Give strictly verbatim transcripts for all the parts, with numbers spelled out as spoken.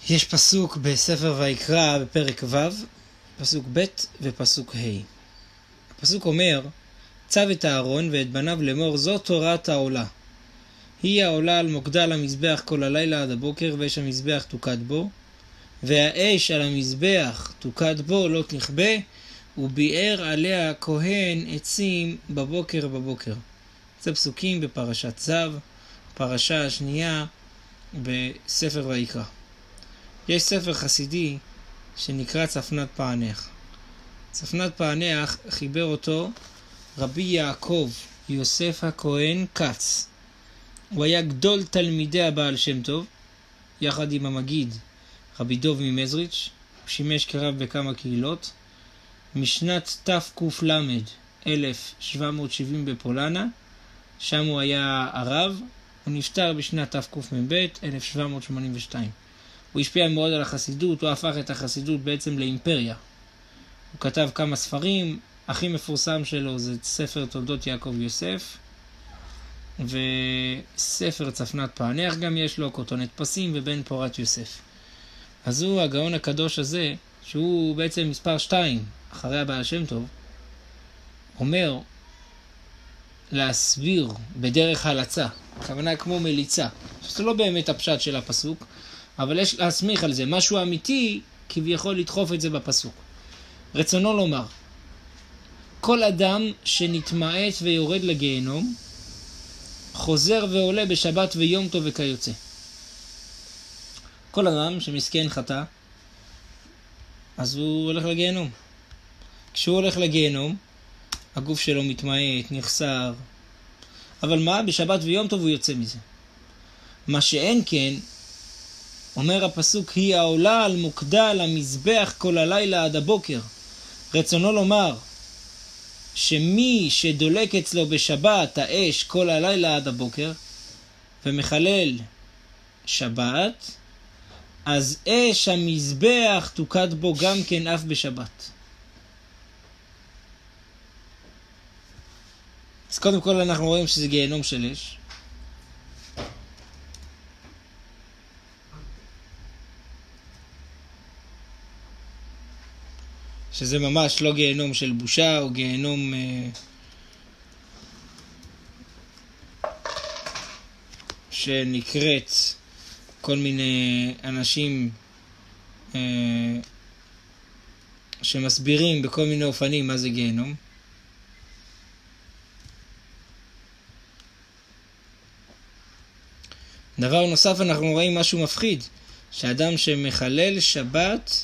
יש פסוק בספר ויקרא בפרק ו', פסוק ב' ופסוק ה'. הפסוק אומר, צו את אהרון ואת בניו לאמור, זו תורת העולה. היא העולה על מוקדה למזבח כל הלילה עד הבוקר, ואש המזבח תוקד בו, והאש על המזבח תוקד בו לא תכבה, וביער עליה הכהן עצים בבוקר בבוקר. זה פסוקים בפרשת צו, פרשה השנייה בספר ויקרא. יש ספר חסידי שנקרא צפנת פענח. צפנת פענח חיבר אותו רבי יעקב יוסף הכהן קץ. הוא היה גדול תלמידי הבעל שם טוב, יחד עם המגיד רבי דוב ממזריץ'. הוא שימש כרב בכמה קהילות. משנת תק"ל אלף שבע מאות שבעים בפולנה, שם הוא היה הרב. הוא נפטר בשנת תקמ"ב אלף שבע מאות שמונים ושתיים. הוא השפיע מאוד על החסידות, הוא הפך את החסידות בעצם לאימפריה. הוא כתב כמה ספרים, הכי מפורסם שלו זה ספר תולדות יעקב יוסף, וספר צפנת פענח גם יש לו, כותונת פסים ובן פורת יוסף. אז הוא הגאון הקדוש הזה, שהוא בעצם מספר שתיים אחרי הבעל שם טוב, אומר להסביר בדרך הלצה, הכוונה כמו מליצה. זה לא באמת הפשט של הפסוק, אבל יש להסמיך על זה משהו אמיתי, כביכול לדחוף את זה בפסוק. רצונו לומר, כל אדם שנתמעט ויורד לגיהנום, חוזר ועולה בשבת ויום טוב וכיוצא. כל אדם שמסכן חטא, אז הוא הולך לגיהנום. כשהוא הולך לגיהנום, הגוף שלו מתמעט, נחסר. אבל מה? בשבת ויום טוב הוא יוצא מזה. מה שאין כן, אומר הפסוק, היא העולה על מוקדה למזבח כל הלילה עד הבוקר. רצונו לומר, שמי שדולק אצלו בשבת האש כל הלילה עד הבוקר, ומחלל שבת, אז אש המזבח תוקד בו גם כן אף בשבת. אז קודם כל אנחנו רואים שזה גיהנום של אש. שזה ממש לא גיהנום של בושה או גיהנום אה, שנקראת כל מיני אנשים אה, שמסבירים בכל מיני אופנים מה זה גיהנום. דבר נוסף, אנחנו רואים משהו מפחיד, שאדם שמחלל שבת,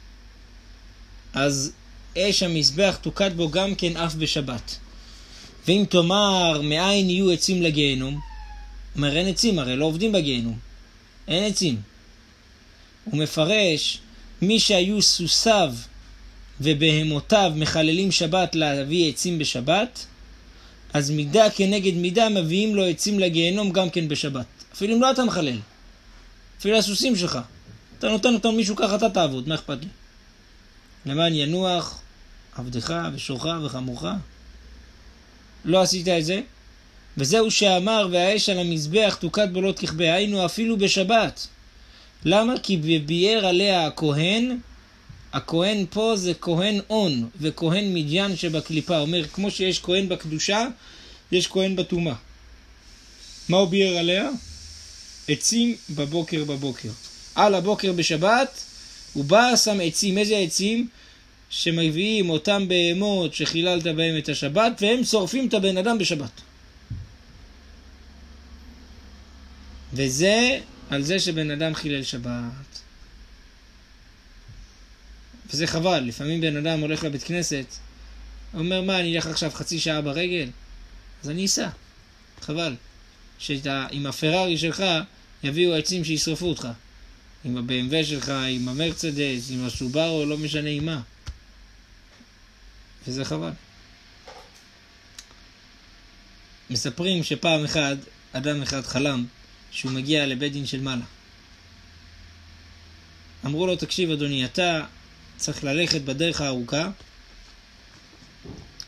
אז אש המזבח תוקד בו גם כן אף בשבת. ואם תאמר מאין יהיו עצים לגיהנום, אומר אין עצים, הרי לא עובדים בגיהנום, אין עצים. הוא מפרש, מי שהיו סוסיו ובהמותיו מחללים שבת להביא עצים בשבת, אז מידה כנגד מידה מביאים לו עצים לגיהנום גם כן בשבת. אפילו אם לא אתה מחלל, אפילו הסוסים שלך, אתה נותן אותם מישהו ככה, אתה תעבוד, מה אכפת לי? למען ינוח עבדך ושורך וחמורך. לא עשית את זה? וזהו שאמר, והאש על המזבח תוקד בו לא תכבה, היינו אפילו בשבת. למה? כי בביער עליה הכהן, הכהן פה זה כהן און וכהן מדיין שבקליפה. אומר, כמו שיש כהן בקדושה, יש כהן בטומאה. מה הוא ביער עליה? עצים בבוקר בבוקר. על הבוקר בשבת, הוא בא שם עצים. איזה עצים? שמביאים אותם בהמות שחיללת בהם את השבת, והם שורפים את הבן אדם בשבת. וזה על זה שבן אדם חילל שבת. וזה חבל. לפעמים בן אדם הולך לבית כנסת, אומר, מה, אני אלך עכשיו חצי שעה ברגל? אז אני אסע. חבל. שעם הפרארי שלך יביאו עצים שישרפו אותך. עם ה-בי אם דאבליו שלך, עם המרצדס, עם הסובארו, לא משנה עם מה. וזה חבל. מספרים שפעם אחד, אדם אחד חלם שהוא מגיע לבית דין של מעלה. אמרו לו, תקשיב אדוני, אתה צריך ללכת בדרך הארוכה,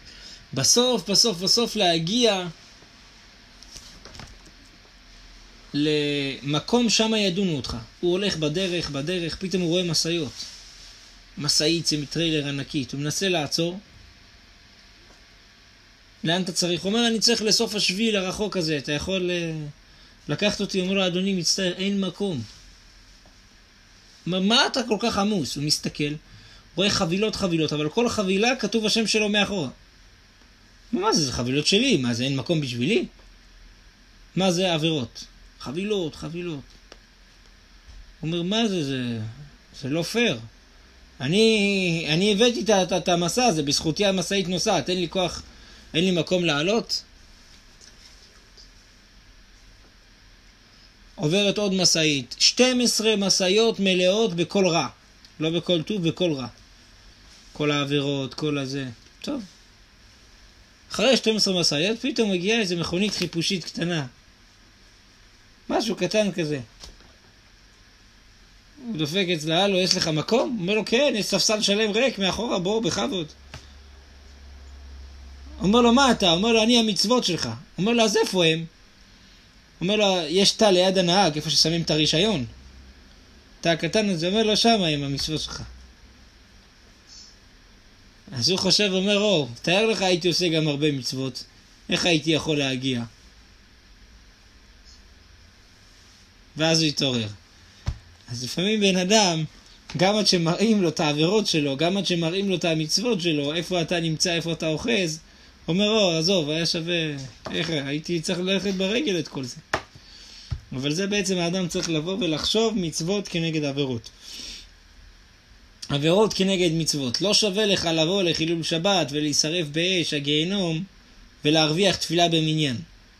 בסוף, בסוף, בסוף להגיע למקום שם ידונו אותך. הוא הולך בדרך, בדרך, פתאום הוא רואה מסעיות. מסעית זה מטריילר ענקית, הוא מנסה לעצור. לאן אתה צריך? הוא אומר, אני צריך לסוף השביל הרחוק הזה, אתה יכול לקחת אותי? הוא אומר לו, אדוני מצטער, אין מקום. מה, מה אתה כל כך עמוס? הוא מסתכל, רואה חבילות חבילות, אבל כל החבילה כתוב השם שלו מאחורה. מה זה? זה חבילות שלי, מה זה? אין מקום בשבילי? מה זה? עבירות. חבילות, חבילות. הוא אומר, מה זה? זה, זה לא פייר. אני, אני הבאתי את המסע הזה, בזכותי המסעית נוסעת, אין לי כוח, אין לי מקום לעלות. עוברת עוד מסעית, שתים עשרה מסעיות מלאות בכל רע, לא בכל טוב, בכל רע. כל העבירות, כל הזה. טוב. אחרי שתים עשרה מסעיות, פתאום מגיעה איזו מכונית חיפושית קטנה. משהו קטן כזה. הוא דופק אצלה, לו, יש לך מקום? הוא אומר לו, כן, יש ספסל שלם ריק מאחורה, בוא, בכבוד. הוא אומר לו, מה אתה? הוא אומר לו, אני המצוות שלך. הוא אומר לו, אז איפה הם? הוא אומר לו, יש תא ליד הנהג, איפה ששמים את הרישיון. תא הקטן הזה, אומר לו, שם הם המצוות שלך. אז הוא חושב, אומר, או, תאר לך, הייתי עושה גם הרבה מצוות. איך הייתי יכול להגיע? ואז הוא יתעורר. אז לפעמים בן אדם, גם עד שמראים לו את העבירות שלו, גם עד שמראים לו את המצוות שלו, איפה אתה נמצא, איפה אתה אוחז, אומר, או, עזוב, היה שווה, איך, הייתי צריך ללכת ברגל את כל זה. אבל זה בעצם האדם צריך לבוא ולחשוב מצוות כנגד עבירות. עבירות כנגד מצוות. לא שווה לך לבוא לחילול שבת ולהישרף באש הגיהנום ולהרוויח תפילה במניין.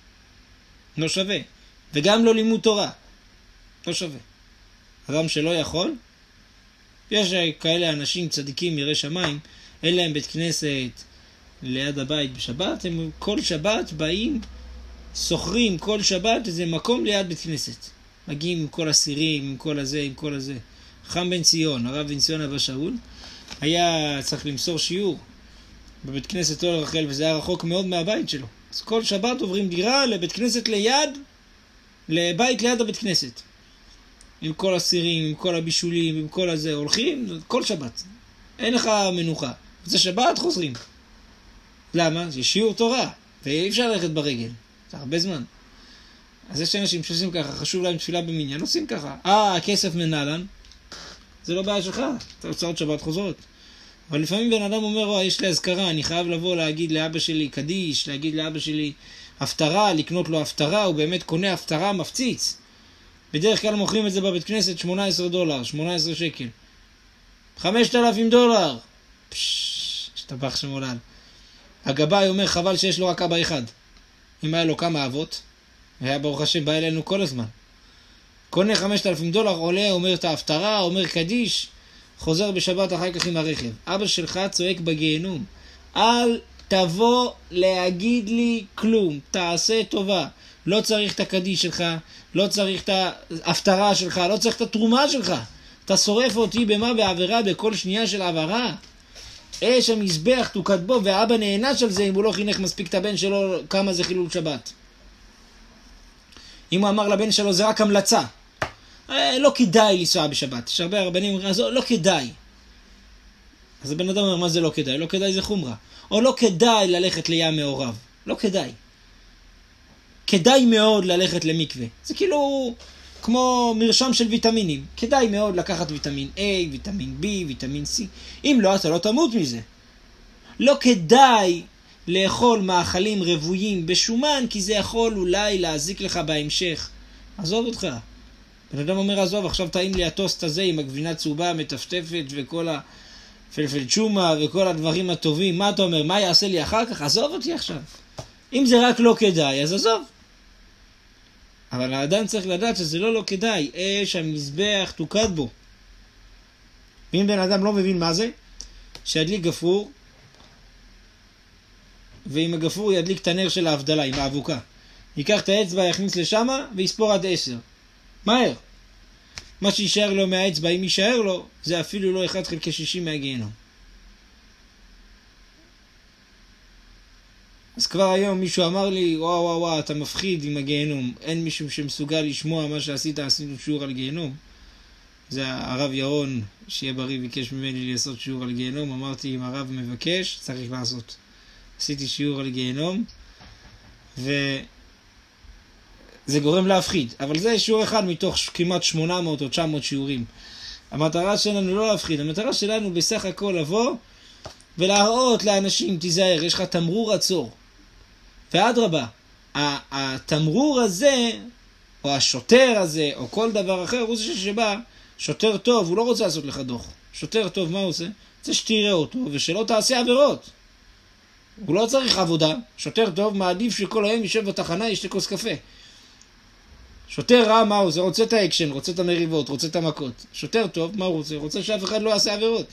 לא שווה. וגם לא לימוד תורה. לא שווה. אדם שלא יכול, יש כאלה אנשים צדיקים יראי שמיים, אין להם בית כנסת ליד הבית בשבת, הם כל שבת באים, סוחרים כל שבת איזה מקום ליד בית כנסת. מגיעים עם כל הסירים, עם כל הזה, עם כל הזה. חם בן ציון, הרב בן ציון אבא שאול, היה צריך למסור שיעור בבית כנסת אור רחל, וזה היה רחוק מאוד מהבית שלו. אז כל שבת עוברים דירה לבית כנסת ליד, לבית ליד הבית כנסת. עם כל הסירים, עם כל הבישולים, עם כל הזה, הולכים כל שבת. אין לך מנוחה. זה שבת חוזרים. למה? זה שיעור תורה, ואי אפשר ללכת ברגל. זה הרבה זמן. אז יש אנשים שעושים ככה, חשוב להם תפילה במניין, עושים ככה. אה, הכסף מנהלן. זה לא בעיה שלך, אתה הוצאות שבת חוזרות. אבל לפעמים בן אדם אומר, או, יש לי הזכרה, אני חייב לבוא להגיד לאבא שלי קדיש, להגיד לאבא שלי הפטרה, לקנות לו הפטרה, הוא באמת קונה הפטרה מפציץ. בדרך כלל מוכרים את זה בבית כנסת שמונה עשרה דולר, שמונה עשרה שקל. חמשת אלפים דולר. פשש, שטבח שמולן. הגבאי אומר, חבל שיש לו רק אבא אחד. אם היה לו כמה אבות, היה ברוך השם בא אלינו כל הזמן. קונה חמשת אלפים דולר, עולה, אומר את ההפטרה, אומר קדיש, חוזר בשבת אחר כך עם הרכב. אבא שלך צועק בגיהנום. אל תבוא להגיד לי כלום, תעשה טובה. לא צריך את הקדיש שלך, לא צריך את ההפטרה שלך, לא צריך את התרומה שלך. אתה שורף אותי במה בעבירה בכל שנייה של עברה. אש המזבח תוקד בו, והאבא נענש על זה אם הוא לא חינך מספיק את הבן שלו כמה זה חילול שבת. אם הוא אמר לבן שלו זה רק המלצה, אה, לא כדאי לנסוע בשבת. יש הרבה הרבנים אומרים, לא כדאי. אז הבן אדם אומר, מה זה לא כדאי? לא כדאי זה חומרה. או לא כדאי ללכת לים מעורב. לא כדאי. כדאי מאוד ללכת למקווה. זה כאילו כמו מרשם של ויטמינים. כדאי מאוד לקחת ויטמין A, ויטמין B, ויטמין C. אם לא, אתה לא תמות מזה. לא כדאי לאכול מאכלים רבויים בשומן, כי זה יכול אולי להזיק לך בהמשך. עזוב אותך. בן אדם אומר, עזוב, עכשיו טעים לי הטוסט הזה עם הגבינה צהובה המטפטפת וכל הפלפל צ'ומה וכל הדברים הטובים. מה אתה אומר? מה יעשה לי אחר כך? עזוב אותי עכשיו. אם זה רק לא כדאי, אז עזוב. אבל האדם צריך לדעת שזה לא לא כדאי. אש המזבח תוקד בו. ואם בן אדם לא מבין מה זה, שידליק גפרור, ועם הגפרור ידליק את הנר של ההבדלה, עם האבוקה. ייקח את האצבע, יכניס לשם, ויספור עד עשר. מהר. מה שישאר לו מהאצבע, אם יישאר לו, זה אפילו לא אחד חלקי שישים מהגיהנום. אז כבר היום מישהו אמר לי, וואו וואו וואו, אתה מפחיד עם הגיהנום. אין מישהו שמסוגל לשמוע מה שעשית, עשינו שיעור על גיהנום. זה הרב ירון, שיהיה בריא, ביקש ממני לעשות שיעור על גיהנום. אמרתי, אם הרב מבקש, צריך לעשות. עשיתי שיעור על גיהנום, וזה גורם להפחיד. אבל זה שיעור אחד מתוך כמעט שמונה מאות או תשע מאות שיעורים. המטרה שלנו לא להפחיד, המטרה שלנו בסך הכל לבוא ולהראות לאנשים, תיזהר, יש לך תמרור עצור. ואדרבה, התמרור הזה, או השוטר הזה, או כל דבר אחר, הוא זה שבא, שוטר טוב, הוא לא רוצה לעשות לך דוח. שוטר טוב, מה הוא עושה? רוצה שתראה אותו, ושלא תעשה עבירות. הוא לא צריך עבודה. שוטר טוב מעדיף שכל היום יישב בתחנה, ישתה כוס קפה. שוטר רע, מה הוא עושה? רוצה את האקשן, רוצה את המריבות, רוצה את המכות. שוטר טוב, מה הוא רוצה? רוצה שאף אחד לא יעשה עבירות.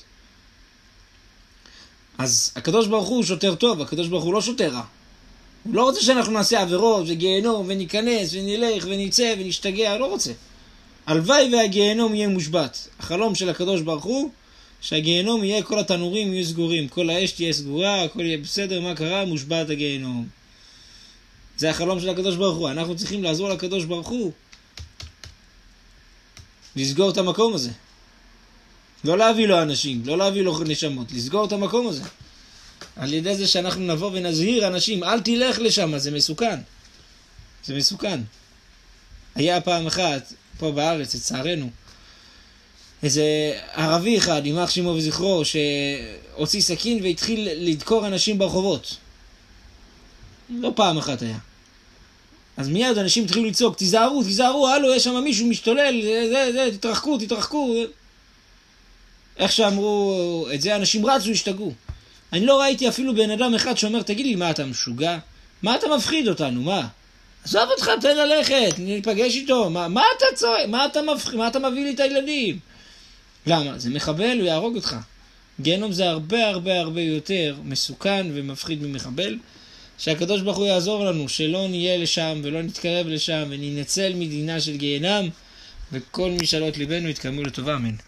אז הקדוש ברוך הוא שוטר טוב, הקדוש ברוך הוא לא שוטר רע. הוא לא רוצה שאנחנו נעשה עבירות וגיהנום וניכנס ונלך ונצא ונשתגע, לא רוצה. הלוואי והגיהנום יהיה מושבת. החלום של הקדוש ברוך הוא שהגיהנום יהיה, כל התנורים יהיו סגורים, כל האש תהיה סגורה, הכל יהיה בסדר, מה קרה? מושבת הגיהנום. זה החלום של הקדוש ברוך הוא. אנחנו צריכים לעזור לקדוש ברוך הוא לסגור את המקום הזה. לא להביא לו אנשים, לא להביא לו נשמות, לסגור את המקום הזה. על ידי זה שאנחנו נבוא ונזהיר אנשים, אל תלך לשם, זה מסוכן. זה מסוכן. היה פעם אחת, פה בארץ, לצערנו, איזה ערבי אחד, יימח שמו וזכרו, שהוציא סכין והתחיל לדקור אנשים ברחובות. לא פעם אחת היה. אז מיד אנשים התחילו לצעוק, תיזהרו, תיזהרו, הלו, יש שם מישהו משתולל, זה, זה, זה, תתרחקו, תתרחקו. איך שאמרו, את זה אנשים רצו, השתגעו. אני לא ראיתי אפילו בן אדם אחד שאומר, תגיד לי, מה אתה משוגע? מה אתה מפחיד אותנו, מה? עזוב אותך, תן ללכת, ניפגש איתו, מה, מה אתה צועק? מה אתה מפחיד? מה אתה מביא לי את הילדים? למה? זה מחבל, הוא יהרוג אותך. גיהנום זה הרבה הרבה הרבה יותר מסוכן ומפחיד ממחבל, שהקדוש ברוך הוא יעזור לנו, שלא נהיה לשם ולא נתקרב לשם וננצל מדינה של גיהנם, וכל משאלות ליבנו יתקיימו לטובה, אמן.